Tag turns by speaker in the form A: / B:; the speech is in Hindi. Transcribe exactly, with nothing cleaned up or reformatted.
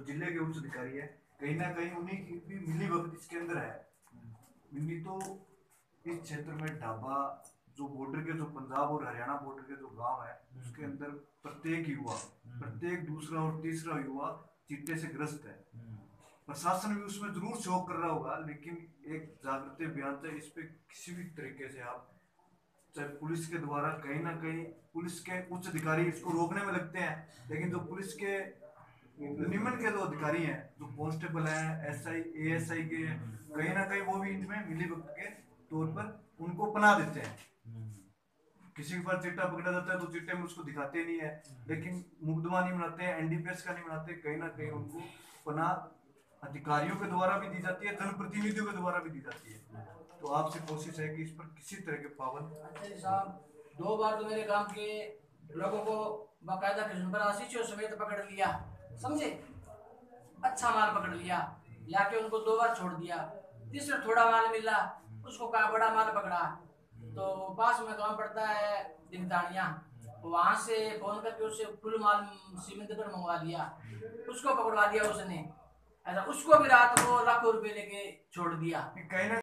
A: जिले के उच्च अधिकारी है, कहीं ना कहीं उन्हीं की भी मिली भगत इसके अंदर है। नहीं तो इस क्षेत्र में ढाबा जो बॉर्डर के जो पंजाब और हरियाणा बॉर्डर के जो गांव है उसके अंदर प्रत्येक युवा प्रत्येक दूसरा और तीसरा युवा चिट्टे से ग्रस्त है। प्रशासन भी उसमें जरूर शोक कर रहा होगा, लेकिन एक जागृति अभियान से इस पे किसी भी तरीके से आप चाहे पुलिस के द्वारा कहीं ना कहीं पुलिस के उच्च अधिकारी इसको रोकने में लगते हैं, लेकिन जो पुलिस के निम्न के जो अधिकारी हैं, जो कांस्टेबल हैं, एसआई एएसआई के, कहीं ना कहीं वो भी इनमें मिली भगत के तौर पर उनको पना देते हैं। किसी के पास चिट्टा पकड़ा जाता है तो चिट्टे में उसको दिखाते नहीं है, लेकिन मुकदमा नहीं बनाते हैं, एनडीपीएस का नहीं बनाते, कहीं ना कहीं उनको पना अधिकारियों के द्वारा भी दी जाती है, जनप्रतिनिधियों के द्वारा भी दी जाती है। तो आपसे कोशिश है कि इस पर किसी तरह के पाबंद।
B: अच्छा साहब, दो बार तो मेरे गांव के लोगों को बाकायदा किस्म पर आशीष और समेत पकड़ लिया, समझे, अच्छा माल पकड़ लिया, लाके उनको दो बार छोड़ दिया। तीसरा थोड़ा माल मिला, उसको कहा बड़ा माल पकड़ा, तो पास में गांव पड़ता है दिनतानिया, वहां से फोन करके उससे फुल माल सीमेंट पर मंगवा लिया, उसको पकड़वा दिया उसने। ऐसा उसको भी रात को लाखों रुपए लेके छोड़ दिया।
A: कहीं ना